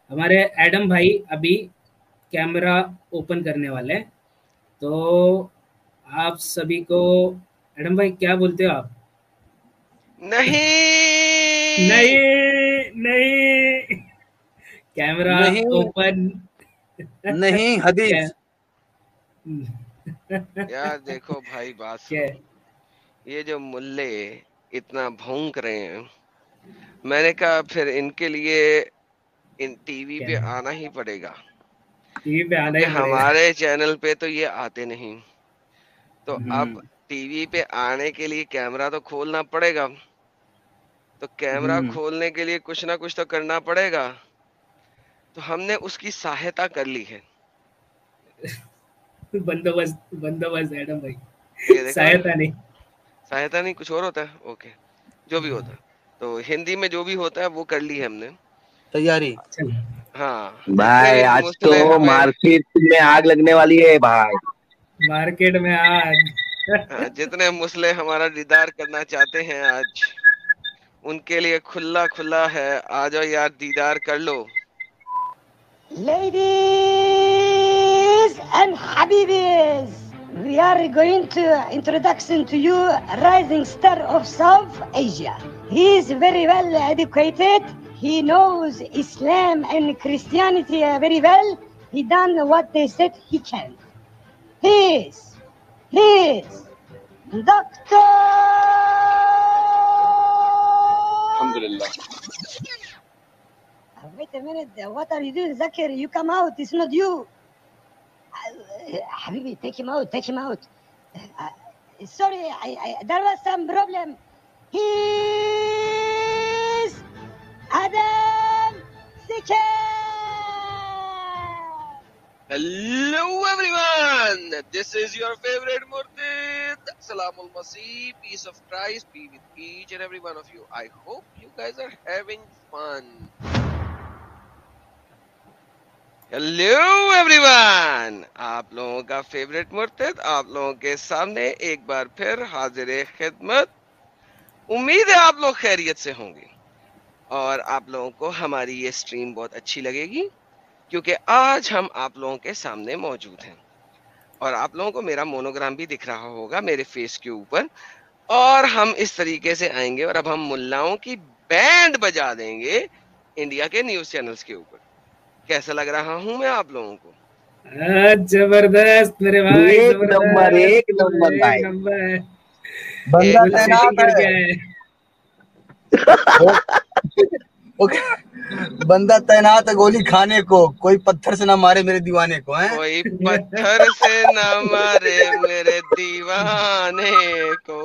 हमारे एडम भाई अभी कैमरा ओपन करने वाले हैं, तो आप सभी को, एडम भाई क्या बोलते हो आप? नहीं। नहीं, नहीं, कैमरा नहीं ओपन। नहीं क्या? हदीस। यार देखो भाई, बात क्या? सुनो। ये जो मुल्ले इतना भौंक रहे हैं, मैंने कहा फिर इनके लिए इन टीवी क्या? पे आना ही पड़ेगा, टीवी पे आना क्योंकि ही पड़ेगा। हमारे चैनल पे तो ये आते नहीं। तो अब हम्म। टीवी पे आने के लिए कैमरा तो खोलना पड़ेगा। तो कैमरा हम्म। खोलने के लिए कुछ ना कुछ तो करना पड़ेगा। तो हमने उसकी सहायता कर ली है। बंदोबस्त बंदोबस्त एडम भाई, ये देखा भाई, सहायता नहीं। सहायता नहीं, कुछ और होता है। ओके, जो भी होता है, तो हिंदी में जो भी होता है वो कर ली है हमने। तैयारी। चल। हाँ, जितने भाई भी आज मुसले तो हमें, मार्केट में आग लगने वाली है भाई। मार्केट में आग। हाँ, जितने मुसले हमारा दीदार करना चाहते हैं आज, उनके लिए खुला खुला है। आ जाओ यार, दीदार कर लो। Ladies and Habibis, we are going to introduction to you rising star of South Asia. He is very well educated. He knows Islam and Christianity very well. He done what they said he can. He is Doctor. अल्हम्दुलिल्लाह। Wait a minute. What are you doing, Zakir? You come out. It's not you. Habibi, take him out. Take him out. Sorry, there was some problem. He's Adam Sikher. Hello everyone, this is your favorite Murtid. Salamul Masih, peace of Christ be with each and every one of you. I hope you guys are having fun. Hello everyone, आप लोगों का favourite मुर्तद आप लोगों के सामने एक बार फिर हाजिर खिदमत। उम्मीद है आप लोग खैरियत से होंगे और आप लोगों को हमारी ये स्ट्रीम बहुत अच्छी लगेगी, क्योंकि आज हम आप लोगों के सामने मौजूद हैं और आप लोगों को मेरा मोनोग्राम भी दिख रहा होगा मेरे फेस के ऊपर। और हम इस तरीके से आएंगे और अब हम मुल्लाओं की बैंड बजा देंगे इंडिया के न्यूज चैनल्स के ऊपर। कैसा लग रहा हूं मैं आप लोगों को? जबरदस्त मेरे भाई, एक नंबर, जबरदस्त। एक नंबर एक भाई। नंबर। बंदा एक फुल नंबर। सेटिंग तैनात करके है। आए। वो, ओके। बंदा तैनात है गोली खाने को, कोई पत्थर से ना मारे मेरे दीवाने को है। कोई पत्थर से न मारे मेरे दीवाने को।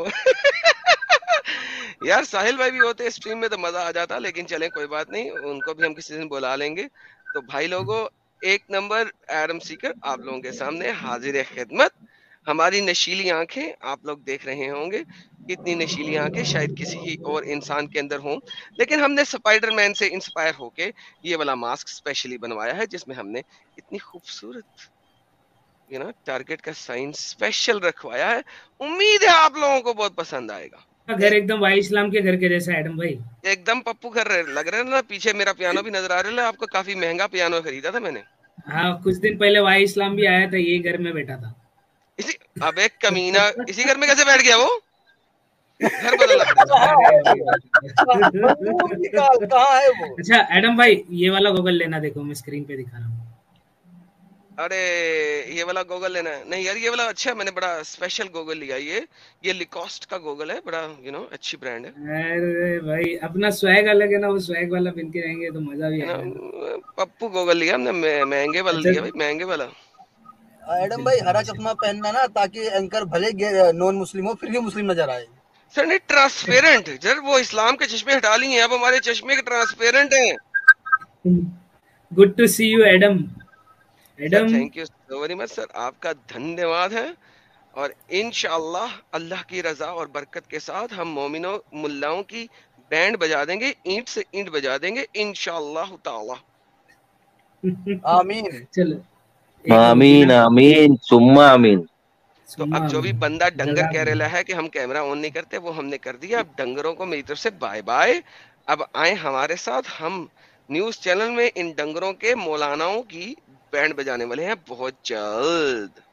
यार साहिल भाई भी होते स्ट्रीम में तो मजा आ जाता, लेकिन चलें कोई बात नहीं, उनको भी हम किसी दिन बुला लेंगे। तो भाई लोगों, एक नंबर एडम सीकर आप लोगों के सामने हाजिर खिदमत। हमारी नशीली आंखें आप लोग देख रहे होंगे, इतनी नशीली आंखें शायद किसी और इंसान के अंदर हों, लेकिन हमने स्पाइडरमैन से इंस्पायर होके ये वाला मास्क स्पेशली बनवाया है, जिसमें हमने इतनी खूबसूरत टारगेट का साइन स्पेशल रखवाया है। उम्मीद है आप लोगों को बहुत पसंद आएगा। घर एकदम भाई इस्लाम के घर के जैसा एडम भाई। एकदम पप्पू कर रहे लग रहे हैं ना, पीछे मेरा पियानो भी नजर आ रहा है आपको, काफी महंगा पियानो खरीदा था मैंने। हाँ, कुछ दिन पहले भाई इस्लाम भी आया था, ये घर में बैठा था। इसी अब एक कमीना इसी घर में कैसे बैठ गया वो? घर बदलना पड़ेगा। अरे भाई। बंदूक निकाल, कहाँ है वो? अच्छा एडम भाई, ये वाला गूगल लेना, देखो मैं स्क्रीन पे दिखा रहा हूँ। अरे ये वाला गोगल लेना है? नहीं यार, ये वाला अच्छा है, मैंने बड़ा स्पेशल गोगल लिया। ये लिकोस्ट का गोगल है, बड़ा अच्छी ब्रांड है। अरे भाई, अपना स्वैग अलग है ना, वो स्वैग वाला पहन के रहेंगे तो मजा भी है ना, आएगा ना। पप्पू गोगल लिया हमने, महंगे वाला अच्छा। लिया भाई, महंगे वाला। एडम भाई, चलो हरा अच्छा। चश्मा पहनना ना, ताकि एंकर भले नॉन मुस्लिम हो फिर भी मुस्लिम नजर आए। सर नहीं, ट्रांसपेरेंट, जर वो इस्लाम के चश्मे हटा लिए हैं, अब हमारे चश्मे के ट्रांसपेरेंट हैं। Good to see you Adam. Sir Adam. Thank you so very much sir, आपका धन्यवाद है। और इंशाअल्लाह अल्लाह की रजा और बरकत के साथ हम मोमिनों मुल्लाओं की बैंड बजा देंगे, ईंट से ईंट बजा देंगे इंशाअल्लाह ताला। आमीन। चलो, एक और होगी आमीन ना। आमीन सुम्मा आमीन। तो सुम्मा अब जो भी आमीन। बंदा डंगर कह रहा जज़ाकल्लाह। है कि हम कैमरा ऑन नहीं करते, वो हमने कर दिया। अब डंगरों को मेरी तरफ से बाय बाय। अब आए हमारे साथ, हम न्यूज चैनल में इन डंगरों के मौलानाओं की बैंड बजाने वाले हैं बहुत जल्द।